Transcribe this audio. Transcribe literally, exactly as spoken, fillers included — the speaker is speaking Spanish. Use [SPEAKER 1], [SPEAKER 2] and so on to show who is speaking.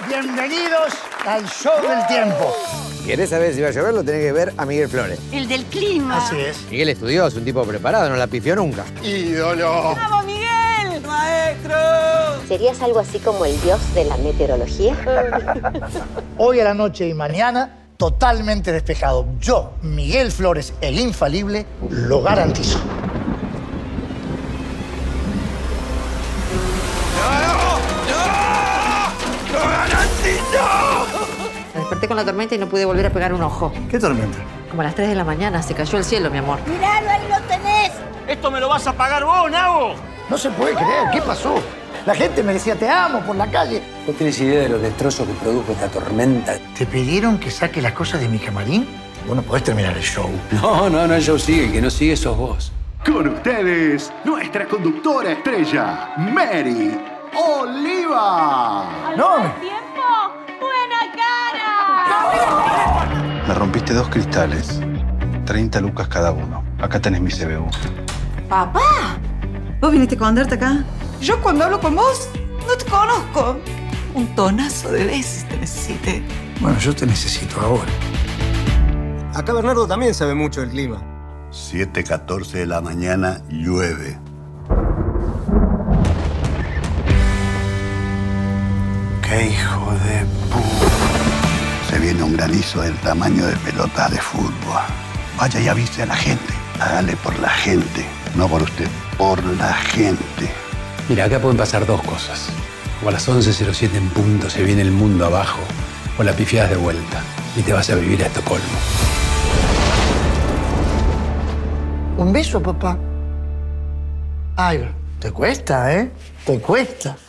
[SPEAKER 1] Bienvenidos al show del tiempo.
[SPEAKER 2] Si querés saber si va a llover, lo tenés que ver a Miguel Flores.
[SPEAKER 3] El del clima.
[SPEAKER 1] Así es.
[SPEAKER 2] Miguel estudió, es un tipo preparado, no la pifió nunca.
[SPEAKER 1] ¡Ídolo!
[SPEAKER 3] ¡Vamos, Miguel! ¡Maestro!
[SPEAKER 4] ¿Serías algo así como el dios de la meteorología?
[SPEAKER 1] Hoy a la noche y mañana, totalmente despejado. Yo, Miguel Flores, el infalible, lo garantizo.
[SPEAKER 5] Me desperté con la tormenta y no pude volver a pegar un ojo.
[SPEAKER 1] ¿Qué tormenta?
[SPEAKER 5] Como a las tres de la mañana se cayó el cielo, mi amor.
[SPEAKER 3] ¡Miralo, ahí lo tenés!
[SPEAKER 6] ¿Esto me lo vas a pagar vos, Nabo?
[SPEAKER 1] No se puede creer. ¿Qué pasó? La gente me decía te amo por la calle.
[SPEAKER 7] ¿No tienes idea de los destrozos que produjo esta tormenta?
[SPEAKER 1] ¿Te pidieron que saque las cosas de mi camarín? Bueno, podés terminar el show.
[SPEAKER 7] No, no, no, el show sigue. El que no sigue sos vos.
[SPEAKER 8] Con ustedes, nuestra conductora estrella, Mary Oliva.
[SPEAKER 1] No,
[SPEAKER 3] ¡Tiempo! ¡Buena cara!
[SPEAKER 9] Me rompiste dos cristales. treinta lucas cada uno. Acá tenés mi C B U.
[SPEAKER 10] ¡Papá! ¿Vos viniste a esconderte acá? Yo cuando hablo con vos, no te conozco. Un tonazo de veces te necesité.
[SPEAKER 1] bueno, yo te necesito ahora.
[SPEAKER 6] Acá Bernardo también sabe mucho del clima.
[SPEAKER 9] siete catorce de la mañana, llueve. ¡Qué hijo de pu... Se viene un granizo del tamaño de pelotas de fútbol. Vaya y avise a la gente. Hágale por la gente. No por usted, por la gente.
[SPEAKER 7] Mira, acá pueden pasar dos cosas. O a las once cero siete en punto se viene el mundo abajo, o la pifiadas de vuelta y te vas a vivir a Estocolmo.
[SPEAKER 1] Un beso, papá. Ay, te cuesta, ¿eh? Te cuesta.